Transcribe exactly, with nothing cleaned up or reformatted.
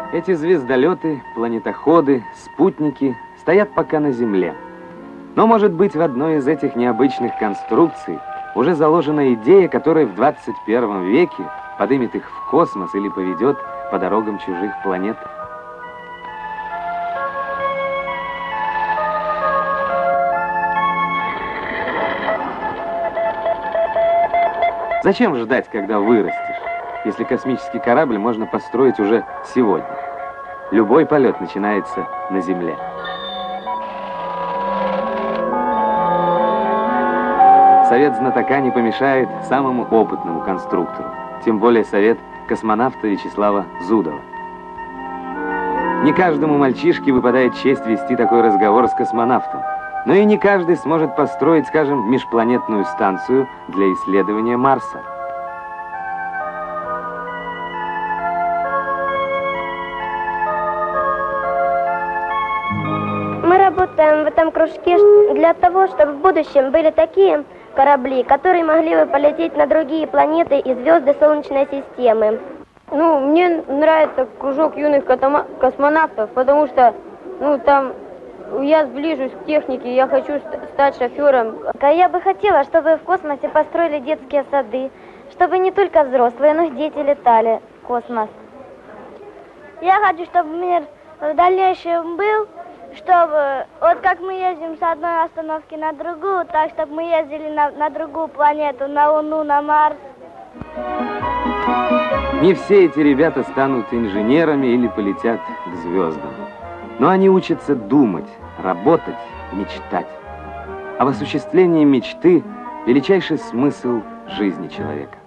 Эти звездолеты, планетоходы, спутники стоят пока на Земле. Но, может быть, в одной из этих необычных конструкций уже заложена идея, которая в двадцать первом веке подымет их в космос или поведет по дорогам чужих планет. Зачем ждать, когда вырастешь, если космический корабль можно построить уже сегодня? Любой полет начинается на Земле. Совет знатока не помешает самому опытному конструктору, тем более совет космонавта Вячеслава Зудова. Не каждому мальчишке выпадает честь вести такой разговор с космонавтом, но и не каждый сможет построить, скажем, межпланетную станцию для исследования Марса. Мы работаем в этом кружке для того, чтобы в будущем были такие корабли, которые могли бы полететь на другие планеты и звезды Солнечной системы. Ну, мне нравится кружок юных космонавтов, потому что, ну, там я сближусь к технике, я хочу стать шофером. Я бы хотела, чтобы в космосе построили детские сады, чтобы не только взрослые, но и дети летали в космос. Я хочу, чтобы мир в дальнейшем был, чтобы, вот как мы ездим с одной остановки на другую, так, чтобы мы ездили на, на другую планету, на Луну, на Марс. Не все эти ребята станут инженерами или полетят к звездам. Но они учатся думать, работать, мечтать. А в осуществлении мечты величайший смысл жизни человека.